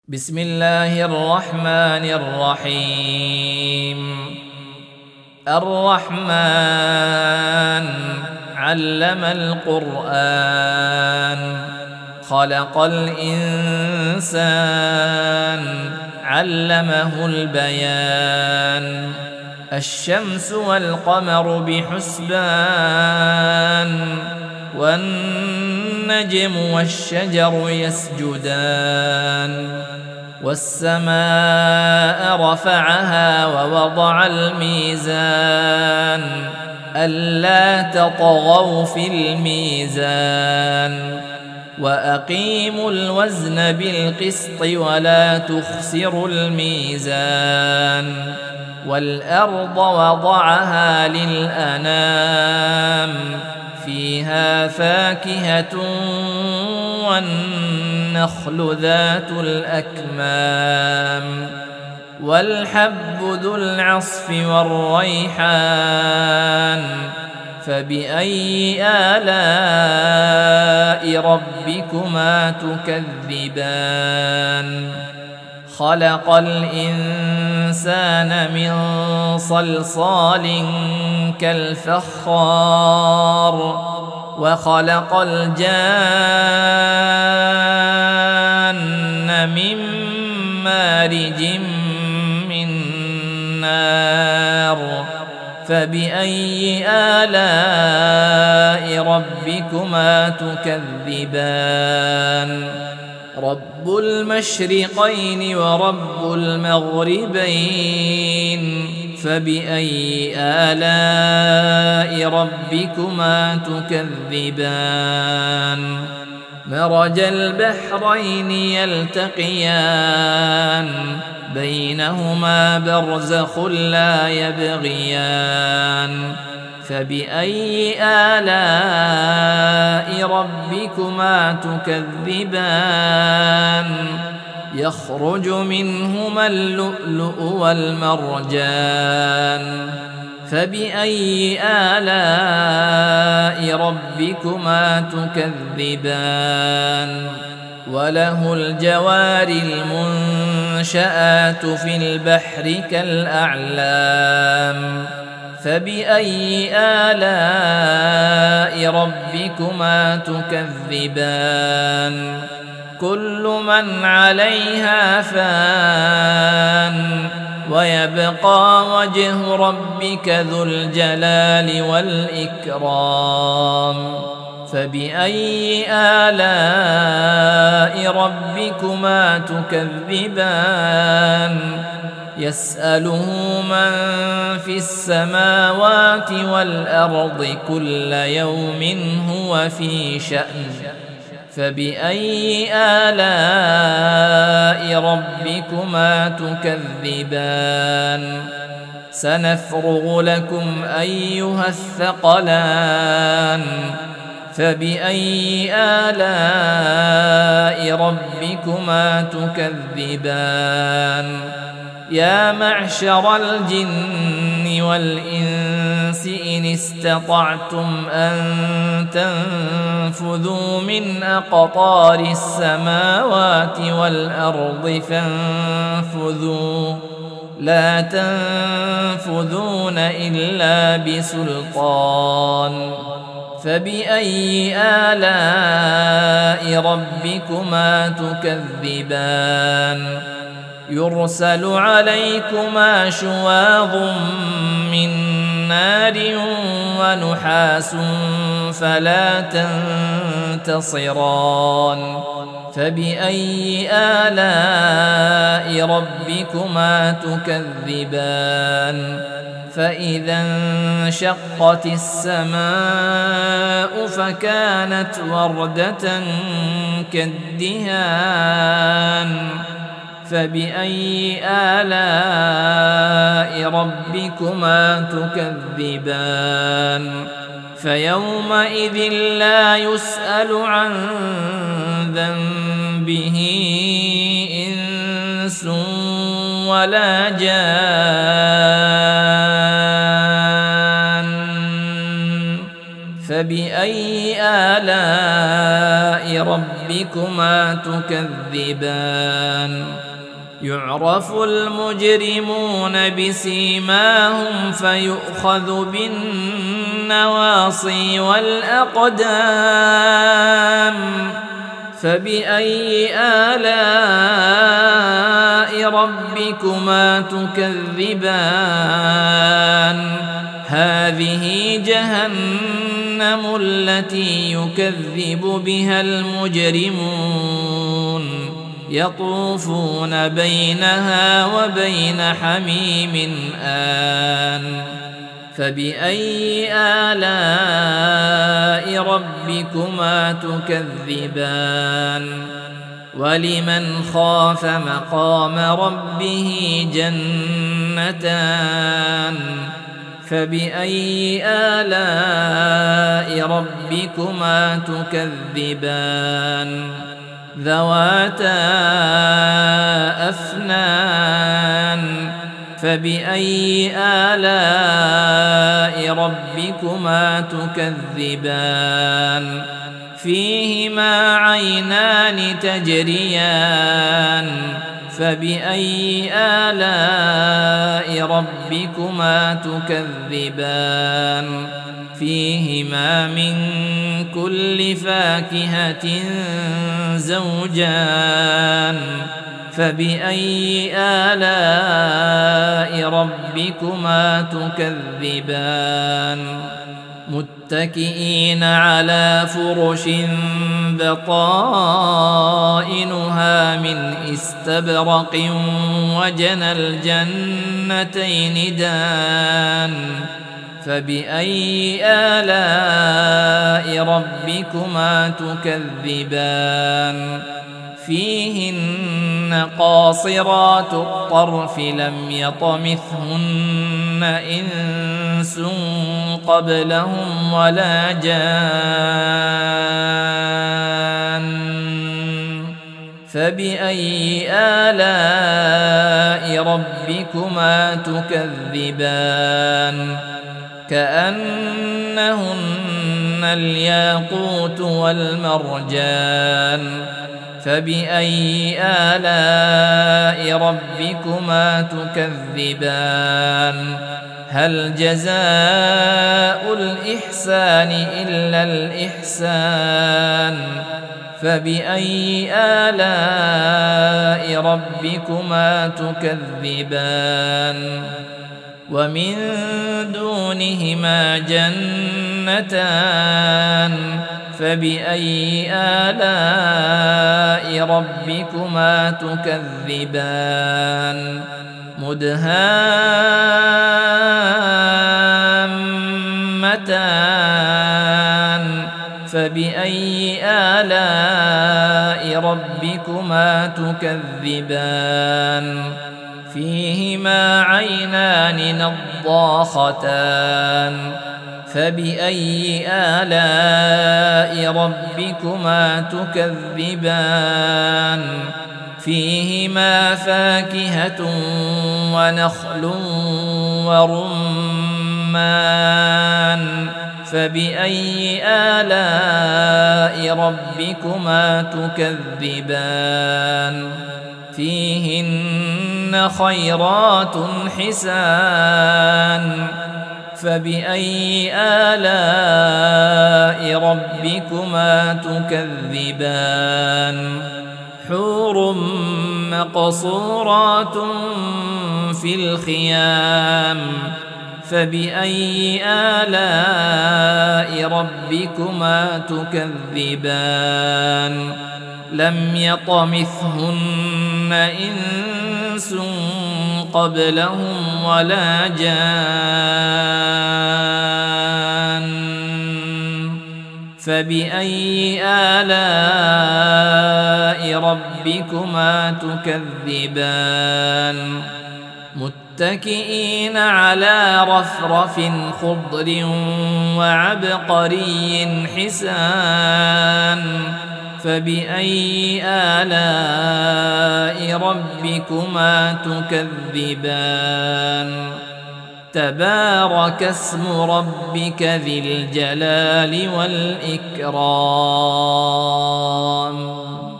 بسم الله الرحمن الرحيم. الرحمن علم القرآن خلق الإنسان علمه البيان. الشمس والقمر بحسبان والنجم والشجر يسجدان. والسماء رفعها ووضع الميزان ألا تطغوا في الميزان وأقيموا الوزن بالقسط ولا تخسروا الميزان. والأرض وضعها للأنام فيها فاكهة والنخل ذات الأكمام والحب ذو العصف والريحان. فبأي آلاء ربكما تكذبان؟ خلق الإنسان من صلصال كالفخار وخلق الجان من مارج من نار. فبأي آلاء ربكما تكذبان؟ رب المشرقين ورب المغربين. فبأي آلاء ربكما تكذبان؟ مرج البحرين يلتقيان بينهما برزخ لا يبغيان. فبأي آلاء ربكما تكذبان؟ يخرج منهما اللؤلؤ والمرجان. فبأي آلاء ربكما تكذبان؟ وله الجوار المنشآت في البحر كالأعلام. فبأي آلاء ربكما تكذبان؟ كل من عليها فان ويبقى وجه ربك ذو الجلال والإكرام. فبأي آلاء ربكما تكذبان؟ يسأله من في السماوات والأرض كل يوم هو في شأن. فبأي آلاء ربكما تكذبان؟ سنفرغ لكم أيها الثقلان. فبأي آلاء ربكما تكذبان؟ يا معشر الجن والإنس إن استطعتم أن تنفذوا من أقطار السماوات والأرض فانفذوا لا تنفذون إلا بسلطان. فبأي آلاء ربكما تكذبان؟ يرسل عليكما شواظ من نار ونحاس فلا تنتصران. فبأي آلاء ربكما تكذبان؟ فإذا انشقت السماء فكانت وردة كالدهان. فبأي آلاء ربكما تكذبان؟ فيومئذ لا يسأل عن ذنبه إنس ولا جان. فبأي آلاء ربكما ربكما تكذبان يعرف المجرمون بسيماهم فيؤخذ بالنواصي والأقدام فبأي آلاء ربكما تكذبان هذه جهنم التي يكذب بها المجرمون يطوفون بينها وبين حميم آن فبأي آلاء ربكما تكذبان ولمن خاف مقام ربه جنتان فبأي آلاء ربكما تكذبان ذواتا أفنان فبأي آلاء ربكما تكذبان فيهما عينان تجريان فبأي آلاء ربكما تكذبان فيهما من كل فاكهة زوجان فبأي آلاء ربكما تكذبان متكئين على فرش بطائنها من استبرق وجنى الجنتين دان فبأي آلاء ربكما تكذبان فيهن قاصرات الطرف لم يطمثهن إنس قبلهم ولا جان فبأي آلاء ربكما تكذبان كأنهن الياقوت والمرجان فبأي آلاء ربكما تكذبان هل جزاء الإحسان إلا الإحسان فبأي آلاء ربكما تكذبان ومن دونهما جنتان فبأي آلاء ربكما تكذبان مدهامتان فبأي آلاء ربكما تكذبان فيهما عينان نضاختان فبأي آلاء ربكما تكذبان فيهما فاكهة ونخل ورمان فبأي آلاء ربكما تكذبان فيهن خيرات حسان فبأي آلاء ربكما تكذبان حور مقصورات في الخيام فبأي آلاء ربكما تكذبان لم يطمثهن إنس قبلهم ولا جان فبأي آلاء ربكما تكذبان متكئين على رفرف خضر وعبقري حسان فبأي آلاء ربكما تكذبان تبارك اسم ربك ذي الجلال والإكرام.